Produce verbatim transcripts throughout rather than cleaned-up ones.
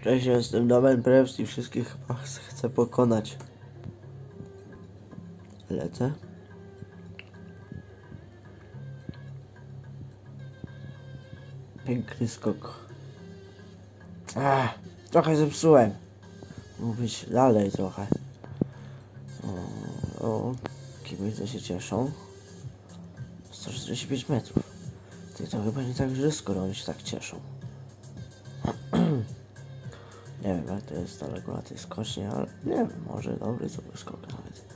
Cześć, jestem Damian Prewst i wszystkich chyba chcę pokonać. Lecę. Piękny skok. Ach, trochę zepsułem. Mógł być dalej trochę. O, o kibice się cieszą. sto czterdzieści pięć metrów. Ty, to chyba nie tak źle, skoro oni się tak cieszą. Nie wiem, jak to jest daleko na tej skocznie, ale nie wiem, może dobry to był skok nawet.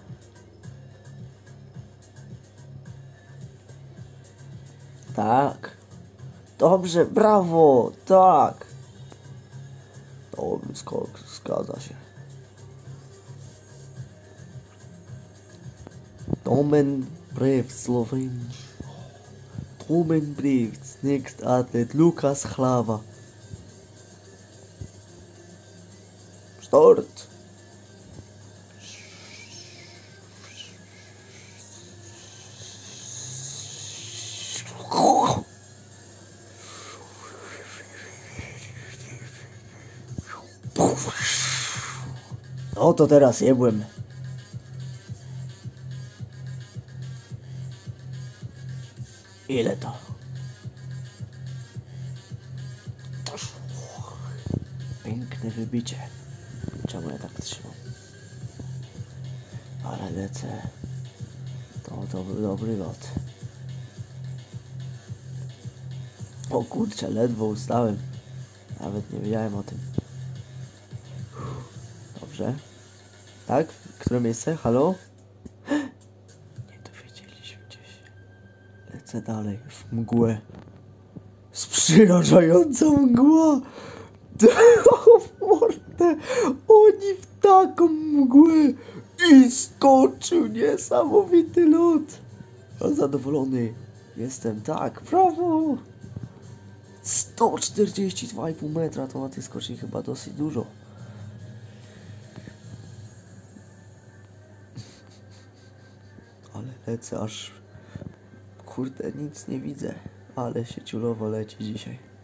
Tak. Dobrze, brawo, tak. Dobry skok, zgadza się. Damian Prewst, Slowenien. Damian Prewst, next athlete, Lukas Chlawa. Start. No to teraz jebłem. Ile to? Piękne wybicie. Czemu ja tak trzymam? Ale lecę. To, to był dobry lot. O kurczę, ledwo ustałem. Nawet nie wiedziałem o tym. Dobrze. Tak? Które miejsce? Halo? Nie dowiedzieliśmy się. Lecę dalej w mgłę. Przerażająca mgła! O mordę! Oni w taką mgłę! I skoczył niesamowity lot! A zadowolony jestem, tak, brawo! sto czterdzieści dwa i pół metra to na tej skoczni chyba dosyć dużo. Ale lecę aż... Kurde, nic nie widzę. Ale się ciulowo leci dzisiaj.